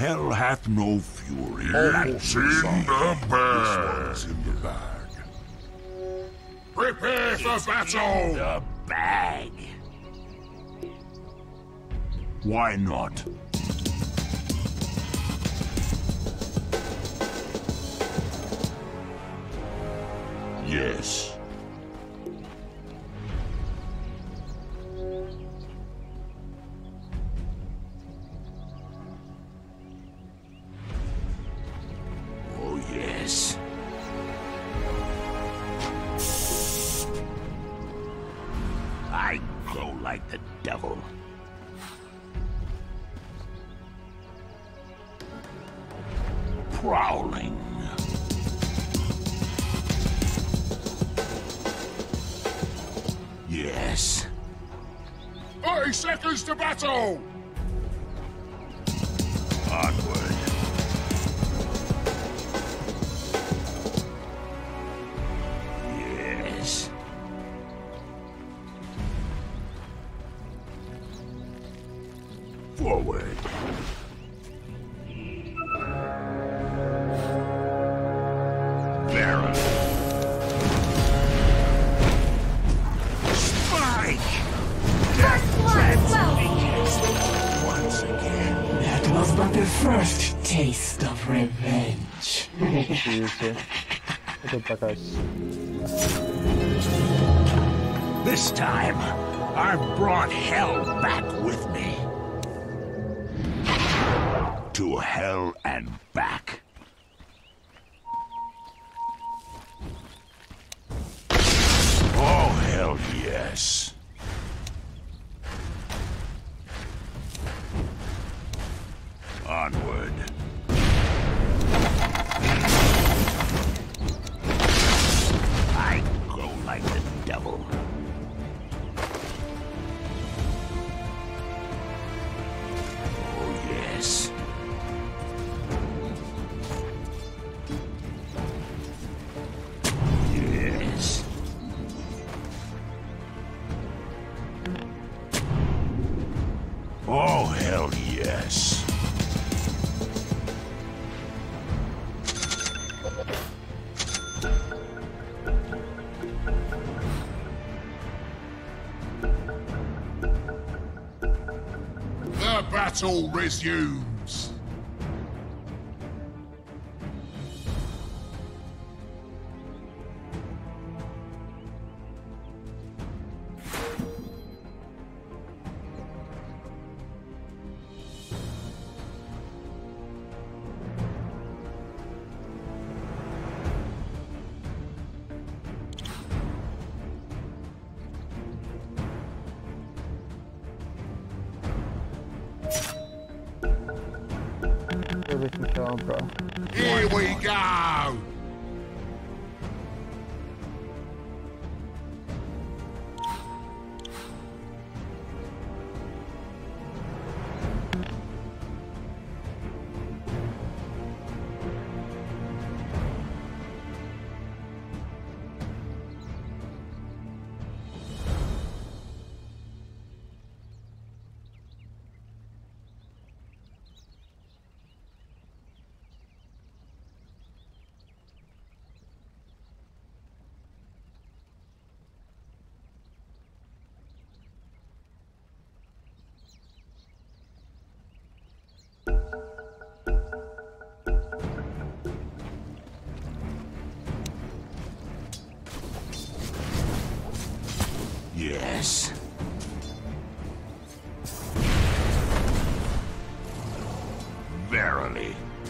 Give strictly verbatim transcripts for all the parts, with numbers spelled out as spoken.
hell hath no fury. That's in the bag. This one's in the bag. Prepare for battle! The bag. Why not? Yes. Oh, yes. I glow like the devil. Prowling. Yes. thirty seconds to battle! Onward. Yes. Forward. Baron. Spike! First blood flow! Once again. That was but the first taste of revenge. Oczywiście. To jakaś... This time, I've brought hell back with me. To hell and back. Oh, hell yes. Onward. I glow like the devil. Oh, yes. Yes. Oh, hell yes. The battle resumes. Żebyś musiał, bro. Here we go! Yes. Verily.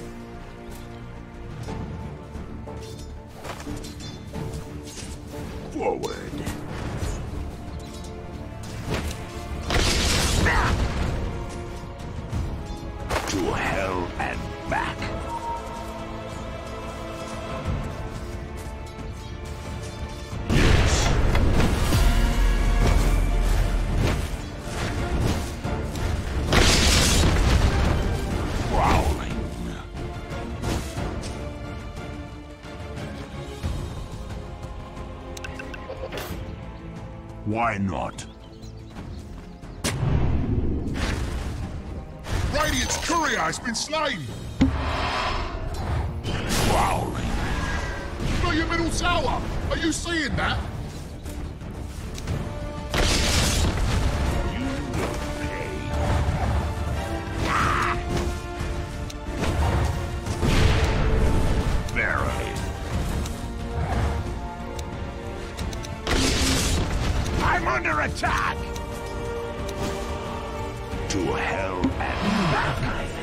Forward. To hell and back. Yes. Prowling. Why not? Radiant's courier has been slain! Prowling. Got your middle tower! Are you seeing that? You will pay. Verily. I'm under attack! To hell and back, I think.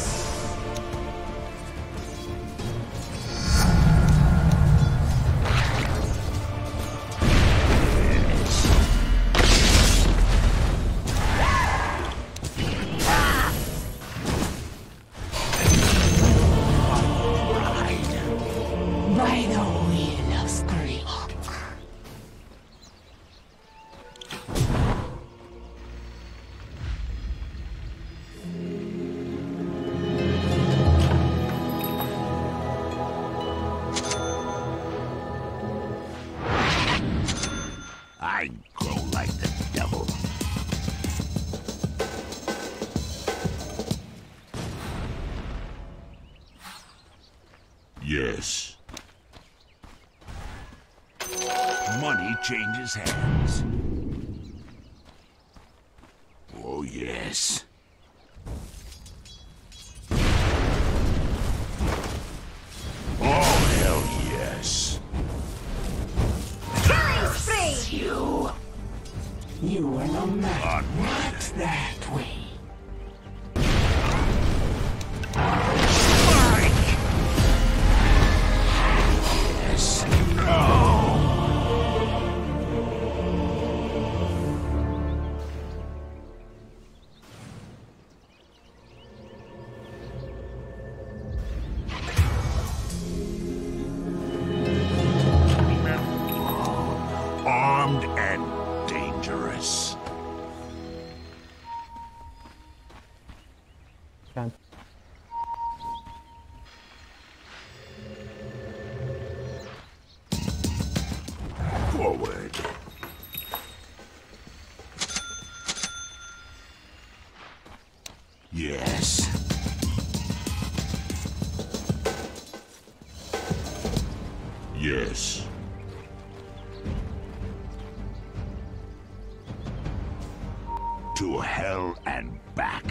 By the will of Screamok. I grow like the devil. Yes. Money changes hands. Oh, yes. Oh, hell yes. Killing spree! You. You were no match. Not that way. Yes. No. Armed and dangerous. Can't. Forward. Yes. Yes. To hell and back.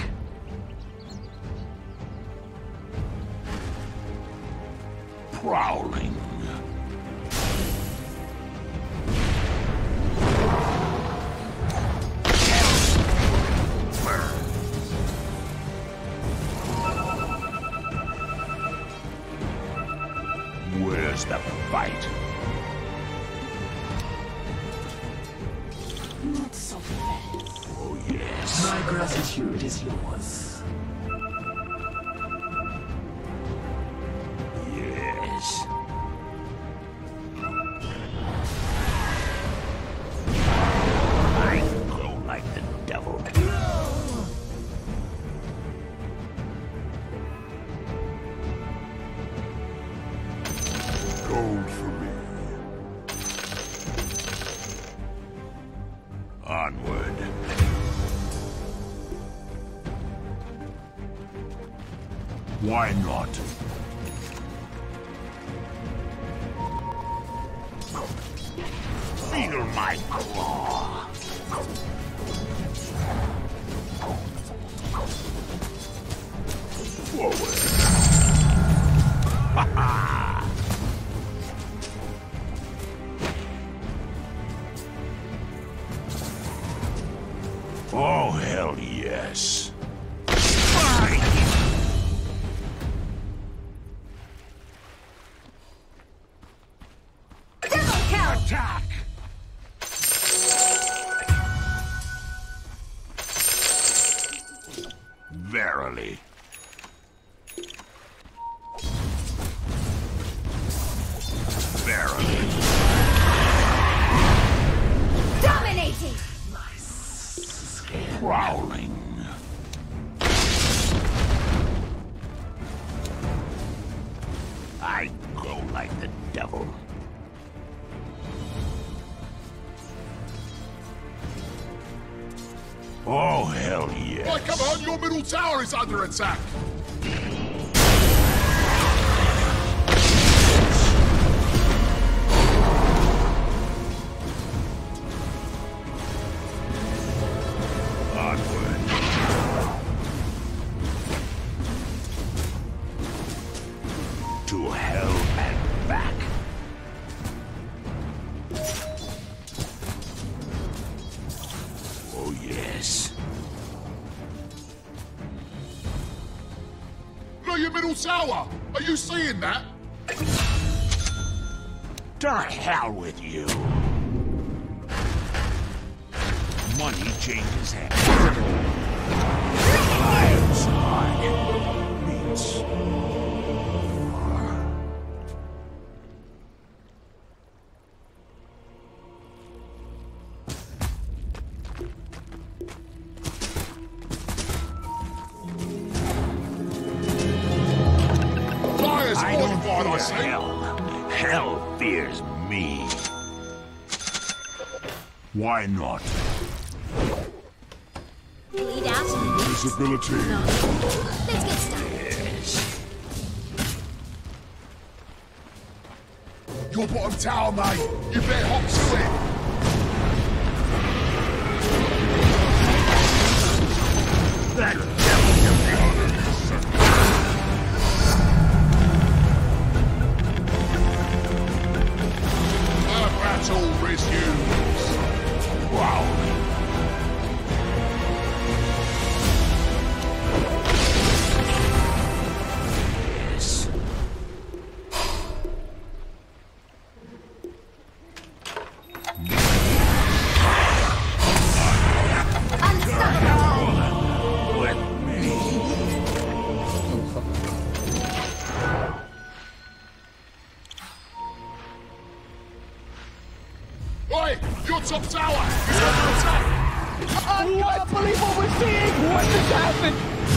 Prowling. Where's the fight? Not so fast. Oh, yes. My gratitude is yours. Yes. I grow like the devil. Gold for me. Onward. Why not? Feel my claw. Forward. Ha ha! Oh, hell yes. Spike! Double kill! Attack! Verily. Verily. Dominating! Prowling. I go like the devil. Oh, hell yes. Right, come on, your middle tower is under attack. Onward. To hell and back. Oh, yes. Look, your middle tower. Are you seeing that? To hell with you. Money changes hands. Lion's heart beats. Liar's I don't fortified, I fear say. hell. Hell fears me. Why not? Bleed out. Visibility. No. Let's get started. Yes. Your bottom tower, mate. You better hop to it. That devil The battle resumes. Wow. Yes. Unstoppable. With me. Oi, your top tower is under attack. I can't believe what we're seeing! What just happened?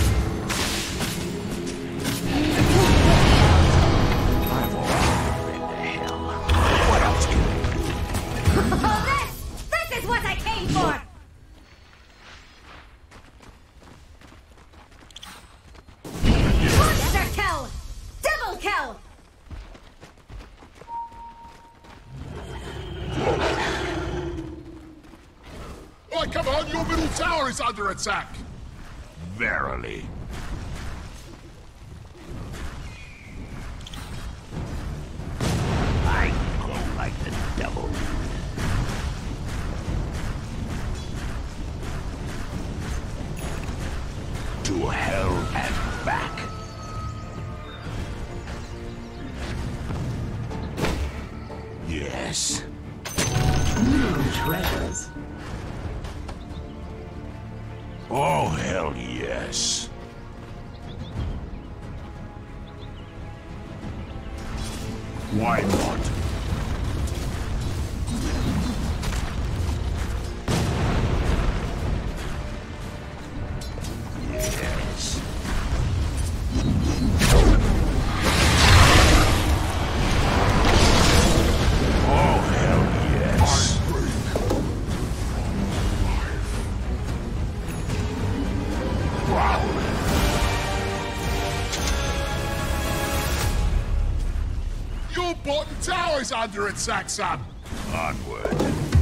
I've already been to hell. What else can I do? Oh, this! This is what I came for! Monster kill! Double kill! Right, come on, your middle tower is under attack. Verily. I go like the devil. To hell and back. Yes. New treasures. Oh, hell yes. Why not? Yes. Oh, hell yes. Wow. Your bottom tower is under attack, son. Onward.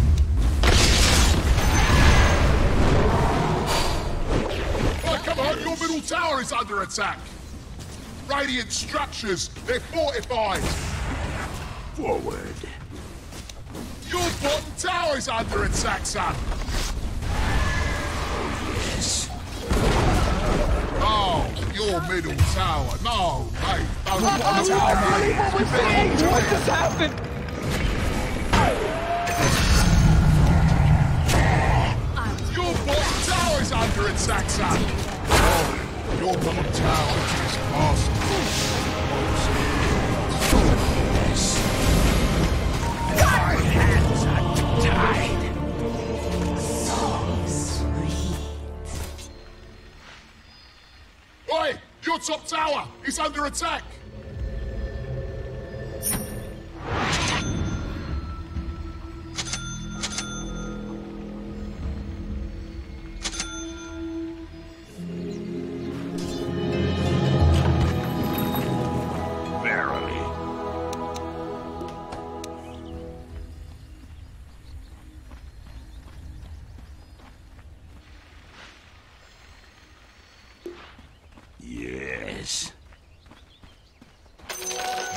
Right, come on, your middle tower is under attack. Radiant structures, they're fortified. Forward. Your bottom tower is under attack, son. Yes. Oh, your middle tower. No, mate. No, your I bottom can't tower, believe mate. what we're seeing! What just happened? Your bottom tower is under attack, son. Oh, your bottom tower is awesome. My hands are tied. Oi, your top tower is under attack.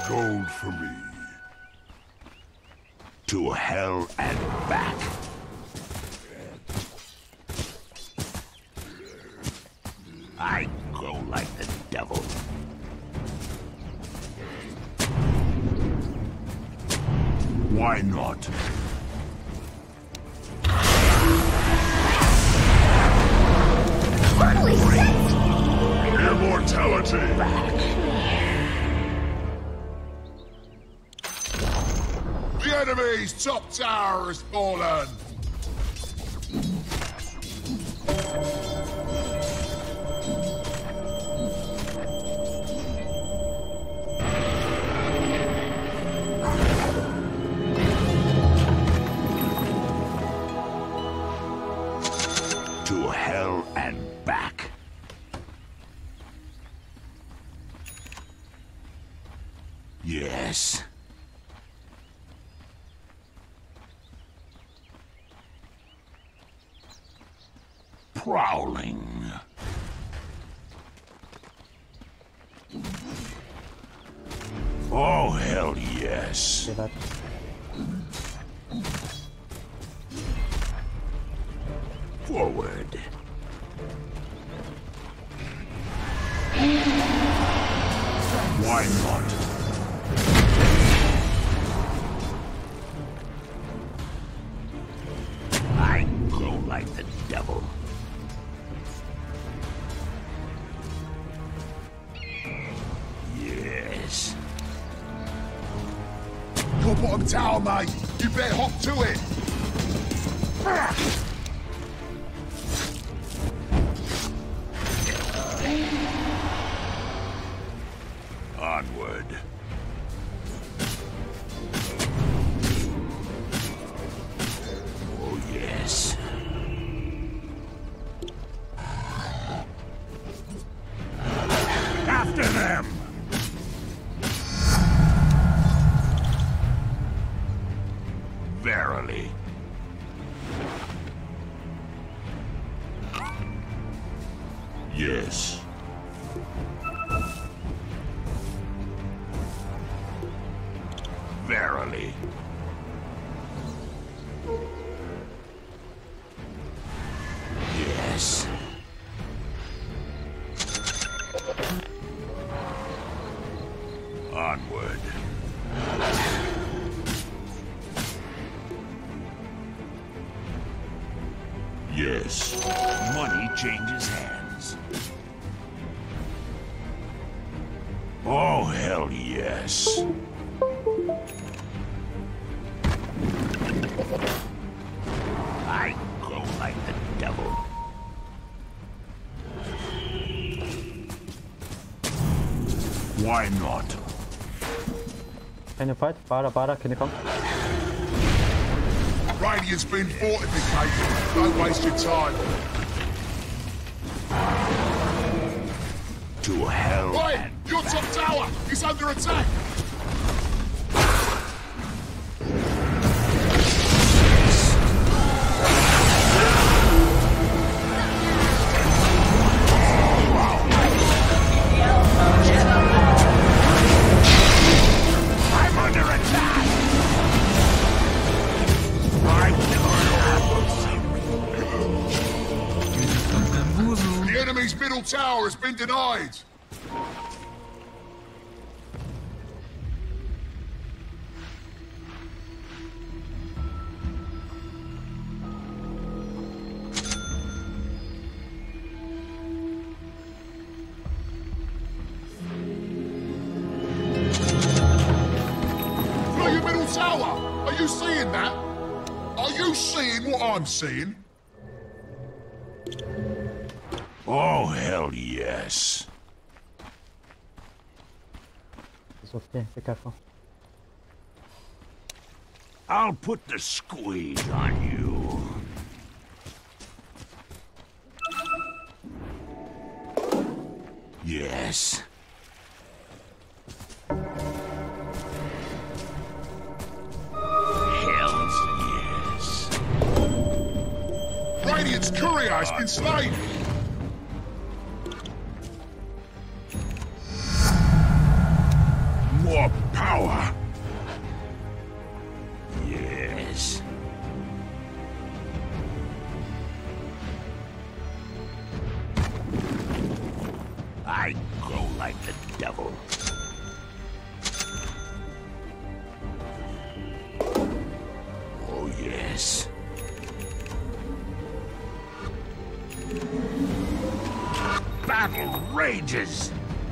gold for me. To hell and back. I go like the devil. Why not? Holy shit! Immortality! The enemy's top tower has fallen! To hell and back. Yes. Prowling. Oh, hell yes. Get that. Forward. Why not? I go like the devil. Yes. Your bottom tower, mate! You better hop to it! Onward. Oh, yes. After them! Verily. Yes. Verily. Yes. Onward. Yes. Money changes hands. Oh, hell yes. I go like the devil. Why not? Can you fight? Para, para, can you come? Radiant's been fortified. Don't waste your time. To hell Right, and your top tower is under attack. I'm under attack. The enemy's middle tower has been denied. Look, your middle tower. Are you seeing that? Are you seeing what I'm seeing? Oh, hell yes. It's okay, be careful. I'll put the squeeze on you. Yes. Hells yes. Radiant's courier has been slain. More power. Cower. Yes. I grow like the devil. Oh, yes. Battle rages.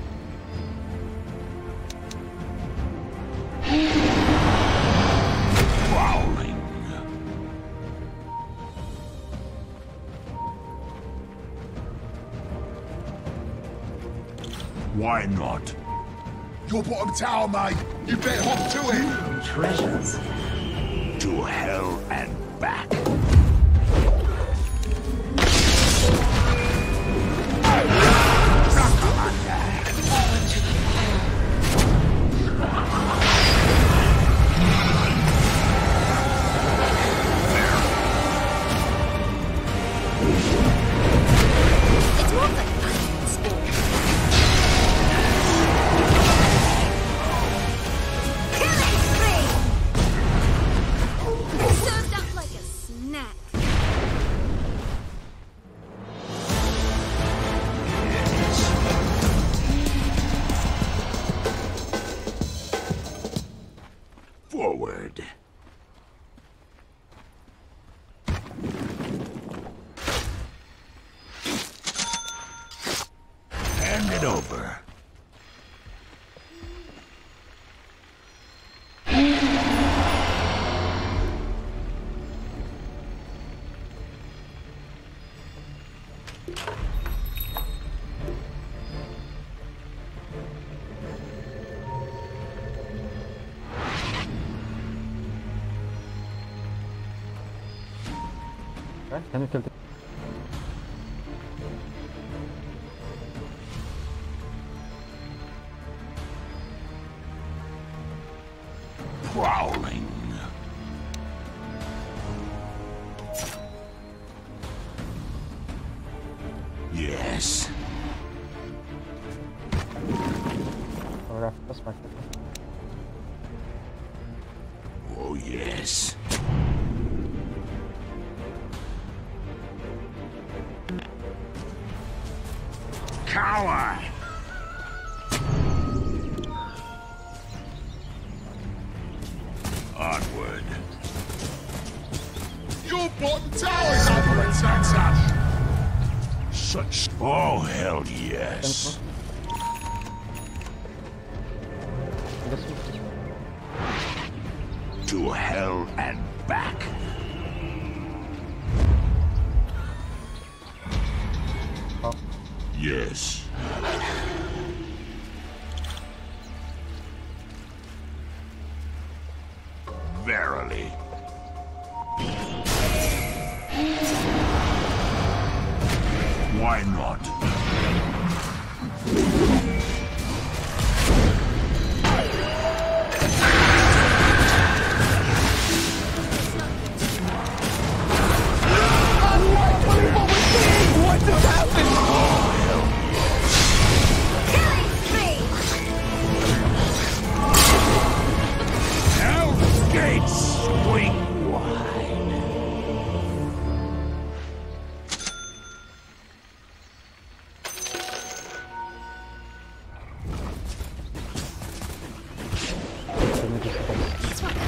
Prowling. Why not? Your bottom tower, mate. You better hop to it. Treasures. To hell and back. It's more like iron sport. Killing spree! Served up like a snack. Forward. Hand it over. Can you kill the... Prowling. Yes. Alright, that's fine. Oh, yes. Cower! Onward. Your bottom tower is under attack, Sash. Such... Oh, hell yes. To hell and back. Oh. Yes. Verily. Why not? What just happened? Killing spree! Hell's gates swing wide. That's what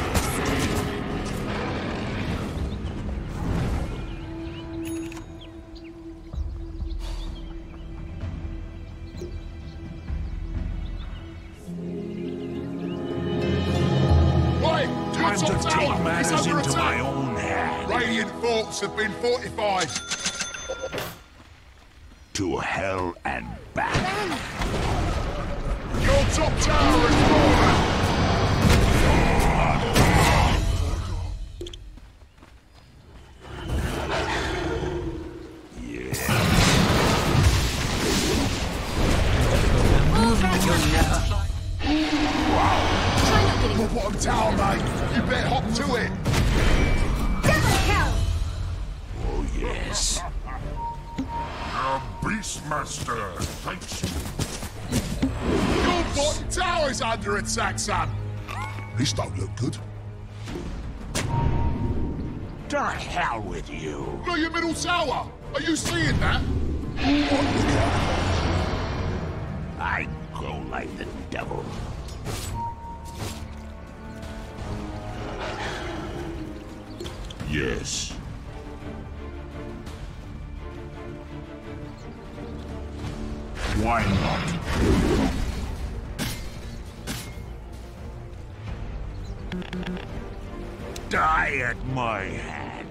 Right, your Time to top take tower is matters under into my attack. own hand. Radiant forts have been fortified. To hell and back. Your top tower is fallen. Try not getting Your bottom tower, mate. You better hop to it. double kill! Oh, yes. Our Beastmaster thanks you. Your bottom tower is under attack, son! This don't look good. To hell with you. Look at your middle tower! Are you seeing that? I go like the devil. Yes. Why not? Die at my hand.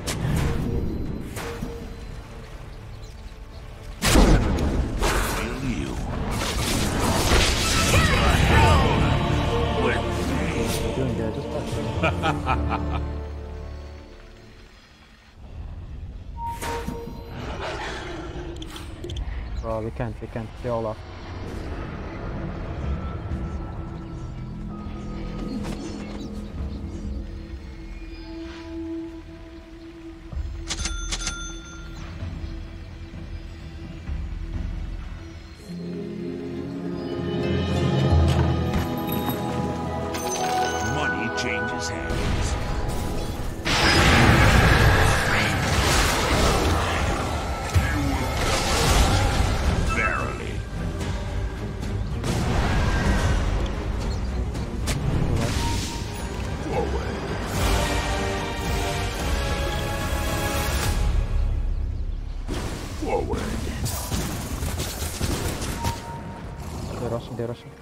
Will you? To hell with me. Doing good, just watch. Bro, we can't, we can't. They all off. Money changes hands. Verily. Forward. Forward. They're rushing, they're rushing.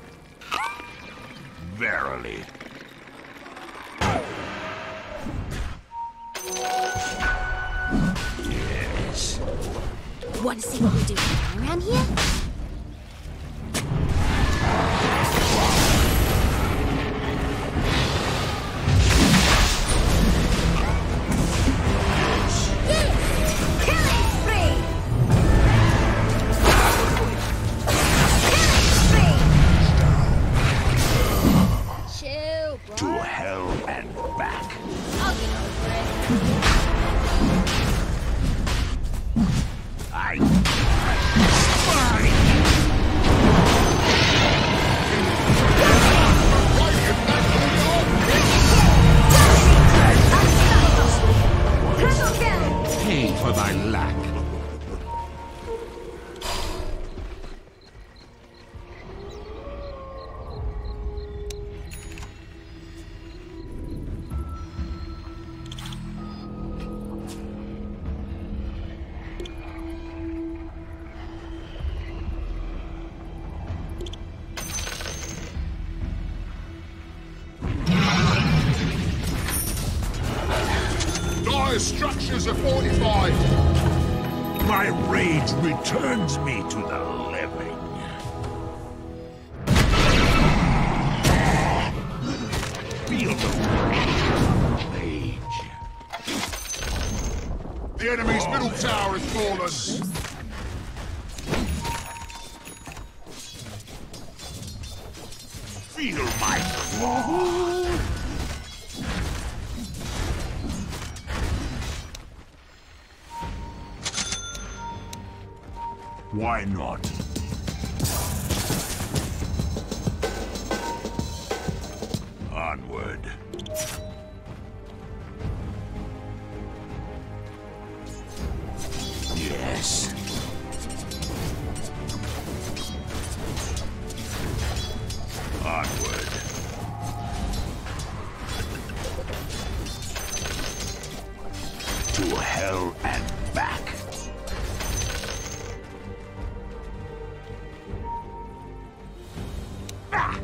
Verily. Yes. Want to see what we do around here? Yes! Killing spree! Killing spree! Chill, bro. To hell and back. I'll get over it. I... Spy! Triple kill! Pay for thy lack. Dire structures are fortified! My rage returns me to the living. Feel the rage. The enemy's middle tower has fallen! Feel my claw. Why not? Onward. Yes. Onward. To hell and back. Ah!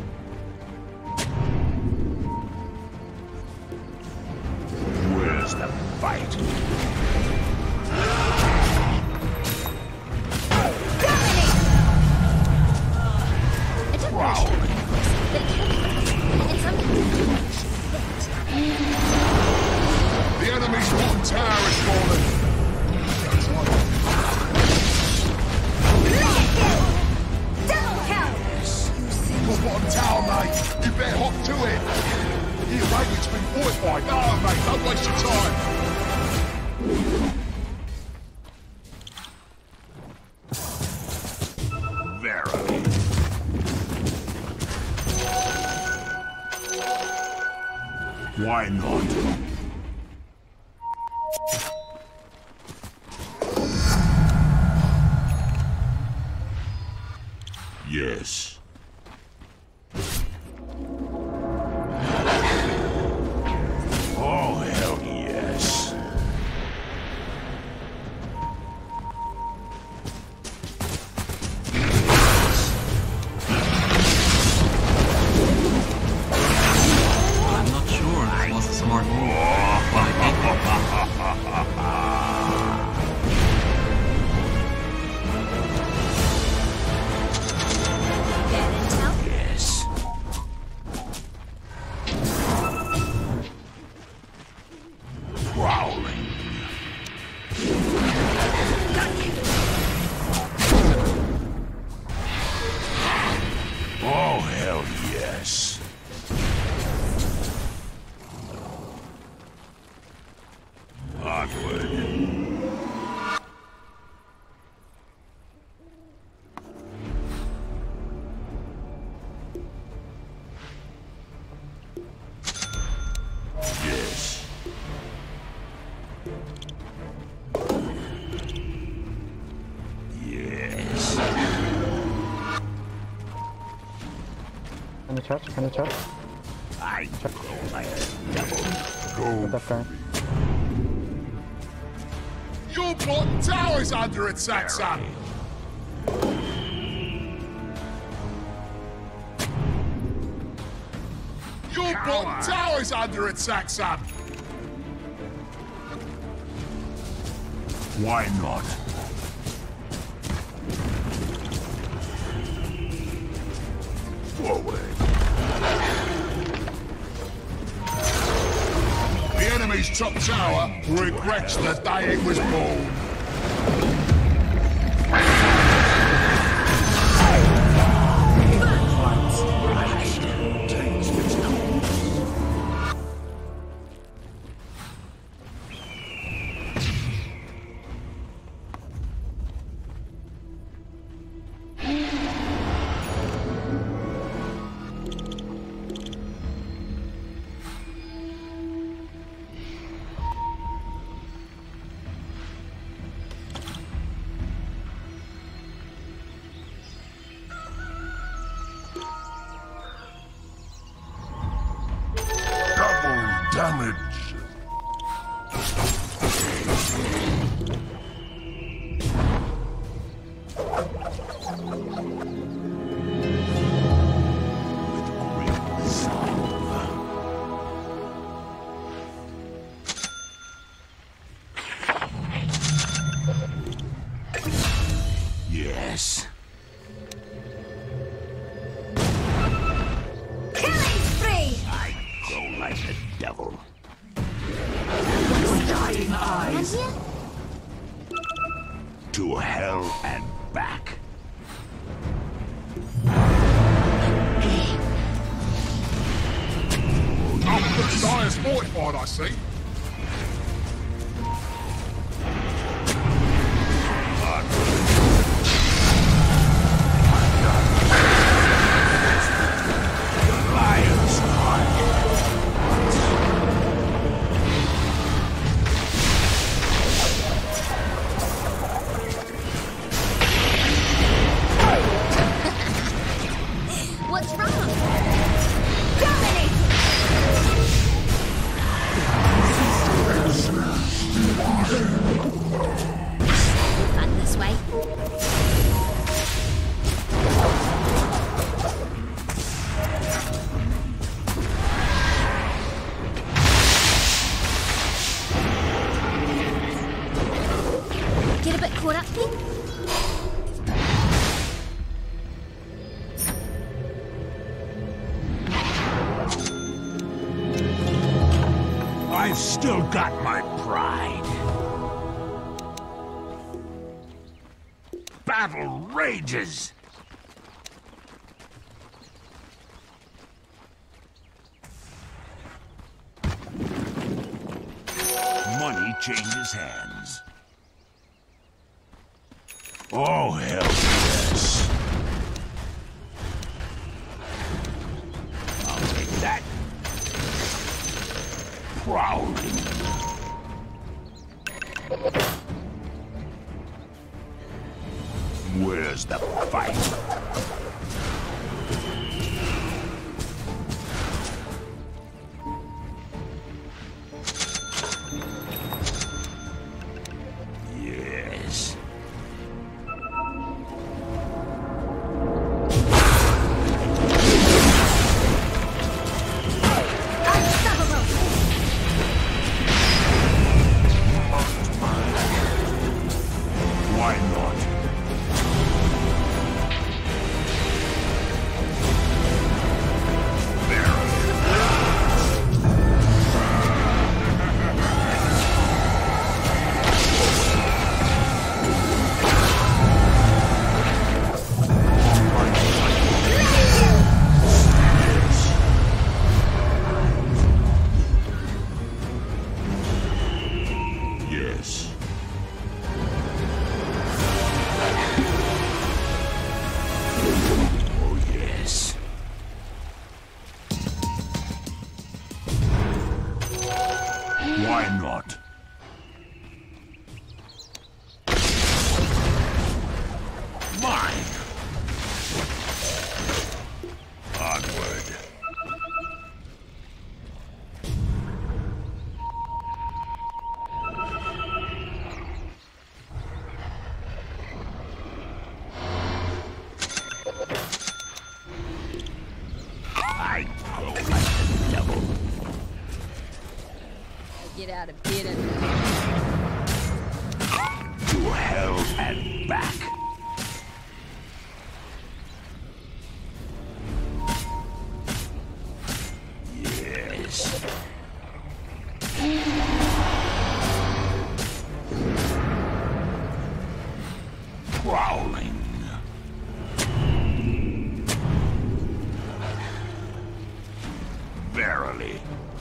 Where's the fight? It took pressure, but it killed. And sometimes The enemy's bottom tower has fallen! double kill! Your bottom tower, mate! You better hop to it! Here, mate, it's been fortified! No, mate, don't waste your time! Verily. Why not? Yes. Oh, hell yes. I'm not sure this was a smart move. Get intel? Yes. Prowling. Oh, hell yes. Onward. Yes. Yes. Can you charge? Can you charge? I go like a devil. Go. With that guy. Your bottom tower is under attack, son! Your bottom tower is under attack, son! Why not? Forward. The enemy's top tower regrets the day it was born. Double damage. Yes. Killing spree! I go like the devil. And here? To hell and back. Upper's Dire's fortified, I see. Lion's heart. What's wrong? Dominate! Fun this way. Get a bit caught up, Pink? I've still got my pride. Battle rages. Money changes hands. Oh, hell yes. I'll take that. Prowling. Where's the fight? Yes. Why not? Yes. Oh, yes. Why not? Mine. Onward. I go like the devil. Get out of bed and To hell and back. Yes. Prowling. Verily.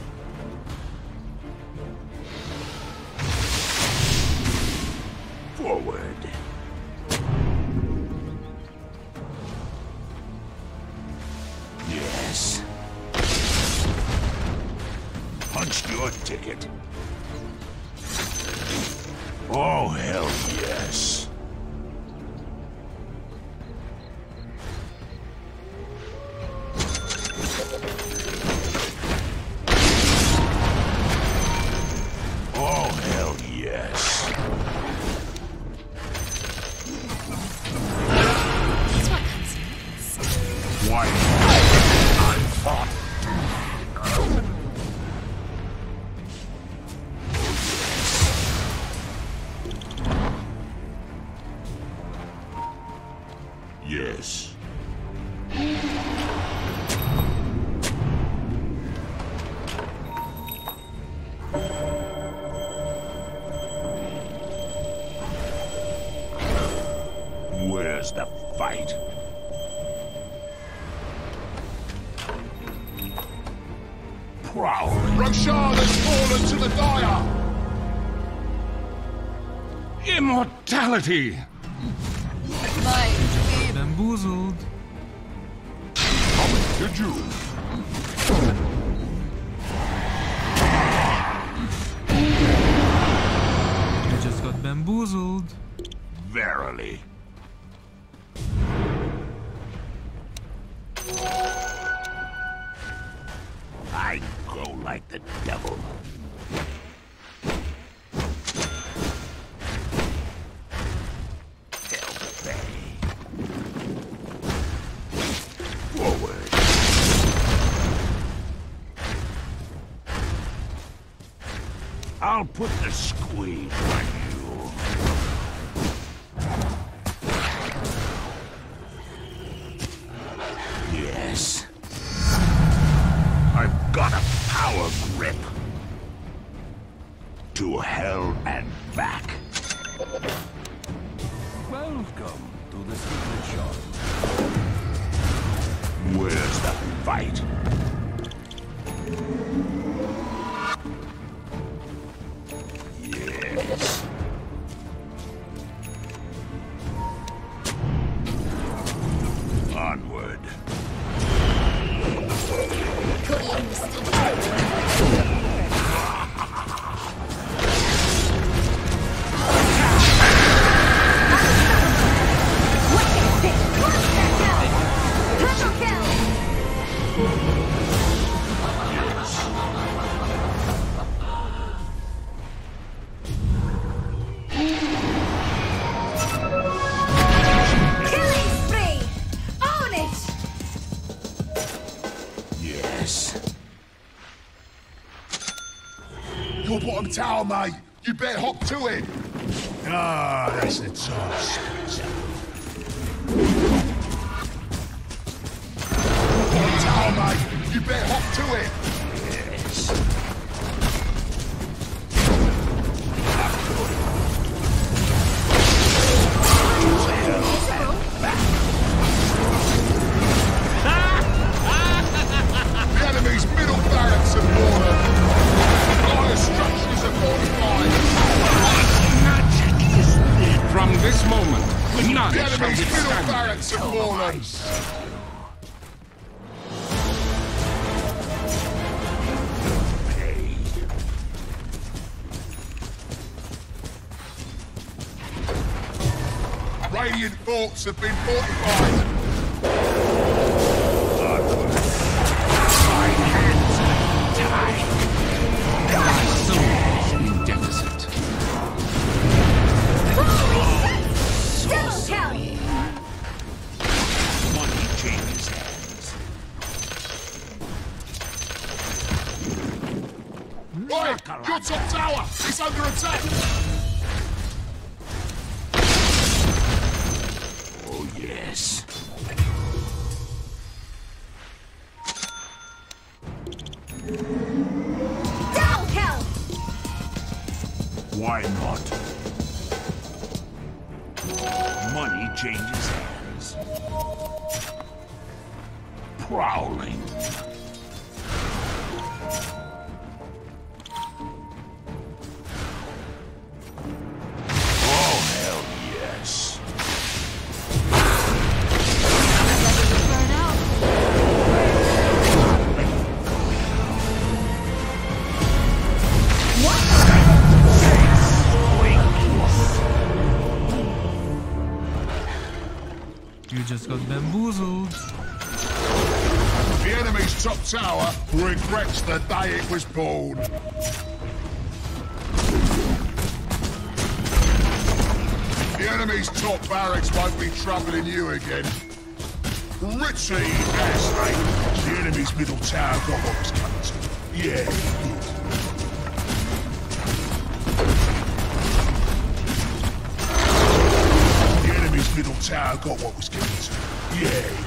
Forward. Yes. Punched your ticket. Oh, hell yes. Oh, hell yes. guess what comes next? Why not? I thought. Yes. Where's the fight? Prowling. Roshan has fallen to the Dire! Immortality! Bamboozled. Coming to you! You just got bamboozled. Verily. I go like the devil. Hell Bay. Forward. I'll put the squeeze on you. Yes. I've got a power grip. To hell and back. Welcome to the secret shop. Where's the fight? Yes. Onward. Cookie and your bottom tower, mate. You better hop to it. Ah, that's the task. Bottom tower, mate. You better hop to it. Yes. The enemy's middle barracks have fallen. Dire structures are fortified. From this moment, none The shall enemy's middle withstand. barracks have fallen. Radiant forts have been fortified. My hands are tied. My soul is in deficit. Double kill! Money changes hands. Oi, your top tower is under attack. Oh, yes. Double kill! Why not? Money changes hands. Prowling. Oh, hell yes. Burn out. You just got bamboozled. The enemy's top tower regrets the day it was born. The enemy's top barracks won't be troubling you again. Richie Ashley. The enemy's middle tower got what was coming to it. Yeah, it did. The enemy's middle tower got what was coming to it. Yeah,